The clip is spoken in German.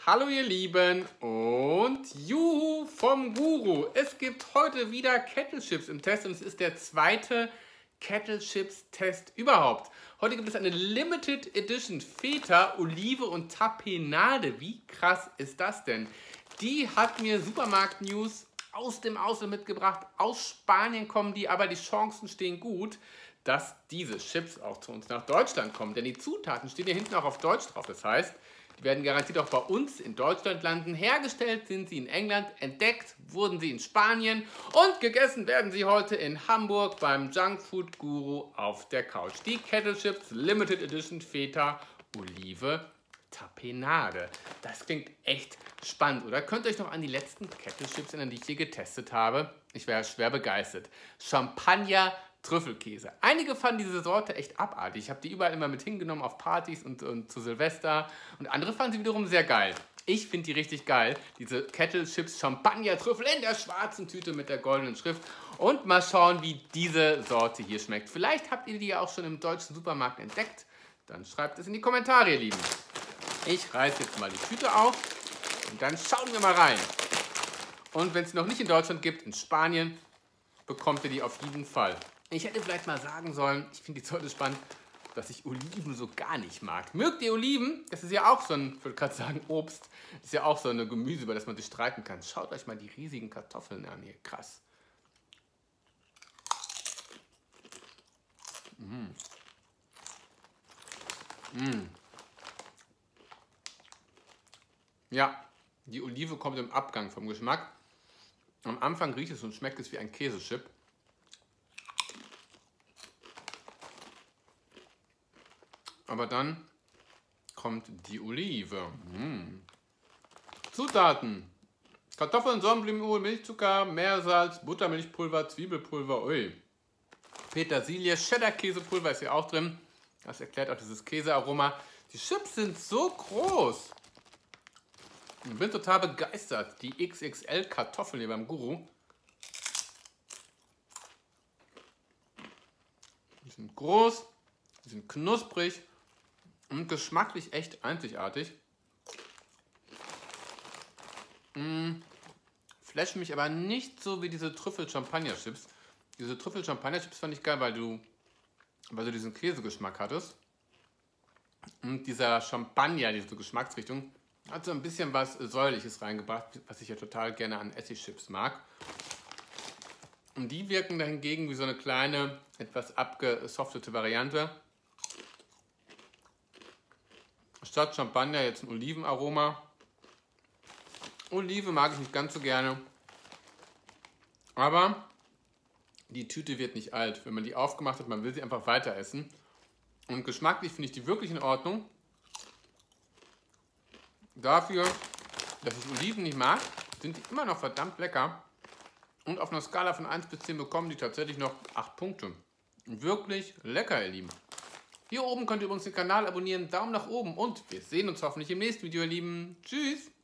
Hallo ihr Lieben und Juhu vom Guru. Es gibt heute wieder Kettle Chips im Test und es ist der zweite Kettle Chips Test überhaupt. Heute gibt es eine Limited Edition Feta, Olive und Tapenade. Wie krass ist das denn? Die hat mir Supermarkt News aus dem Ausland mitgebracht. Aus Spanien kommen die, aber die Chancen stehen gut, dass diese Chips auch zu uns nach Deutschland kommen. Denn die Zutaten stehen hier hinten auch auf Deutsch drauf. Das heißt, die werden garantiert auch bei uns in Deutschland landen. Hergestellt sind sie in England, entdeckt wurden sie in Spanien und gegessen werden sie heute in Hamburg beim Junkfood Guru auf der Couch. Die Kettle Chips Limited Edition Feta Olive Tapenade. Das klingt echt spannend, oder? Könnt ihr euch noch an die letzten Kettle Chips erinnern, die ich hier getestet habe? Ich wäre schwer begeistert. Champagner Trüffelkäse. Einige fanden diese Sorte echt abartig. Ich habe die überall immer mit hingenommen auf Partys und zu Silvester. Und andere fanden sie wiederum sehr geil. Ich finde die richtig geil. Diese Kettle Chips Champagner Trüffel in der schwarzen Tüte mit der goldenen Schrift. Und mal schauen, wie diese Sorte hier schmeckt. Vielleicht habt ihr die ja auch schon im deutschen Supermarkt entdeckt. Dann schreibt es in die Kommentare, ihr Lieben. Ich reiße jetzt mal die Tüte auf und dann schauen wir mal rein. Und wenn es noch nicht in Deutschland gibt, in Spanien, bekommt ihr die auf jeden Fall. Ich hätte vielleicht mal sagen sollen, ich finde die Sorte spannend, dass ich Oliven so gar nicht mag. Mögt ihr Oliven? Das ist ja auch so ein, ich würde gerade sagen Obst, das ist ja auch so eine Gemüse, über das man sich streiten kann. Schaut euch mal die riesigen Kartoffeln an hier, krass. Ja, die Olive kommt im Abgang vom Geschmack. Am Anfang riecht es und schmeckt es wie ein Käsechip. Aber dann kommt die Olive. Zutaten: Kartoffeln, Sonnenblumenöl, Milchzucker, Meersalz, Buttermilchpulver, Zwiebelpulver, Petersilie, Cheddar-Käsepulver ist hier auch drin. Das erklärt auch dieses Käsearoma. Die Chips sind so groß. Ich bin total begeistert. Die XXL Kartoffeln hier beim Guru. Die sind groß, die sind knusprig und geschmacklich echt einzigartig. Flashen mich aber nicht so wie diese Trüffel-Champagner-Chips. Diese Trüffel-Champagner-Chips fand ich geil, weil du diesen Käsegeschmack hattest. Und dieser Champagner, diese Geschmacksrichtung, hat so ein bisschen was Säuerliches reingebracht, was ich ja total gerne an Essigchips mag. Und die wirken da hingegen wie so eine kleine, etwas abgesoftete Variante. Statt Champagner jetzt ein Olivenaroma. Olive mag ich nicht ganz so gerne. Aber die Tüte wird nicht alt. Wenn man die aufgemacht hat, man will sie einfach weiter essen. Und geschmacklich finde ich die wirklich in Ordnung. Dafür, dass ich Oliven nicht mag, sind die immer noch verdammt lecker. Und auf einer Skala von 1 bis 10 bekommen die tatsächlich noch 8 Punkte. Wirklich lecker, ihr Lieben. Hier oben könnt ihr übrigens den Kanal abonnieren, Daumen nach oben und wir sehen uns hoffentlich im nächsten Video, ihr Lieben. Tschüss!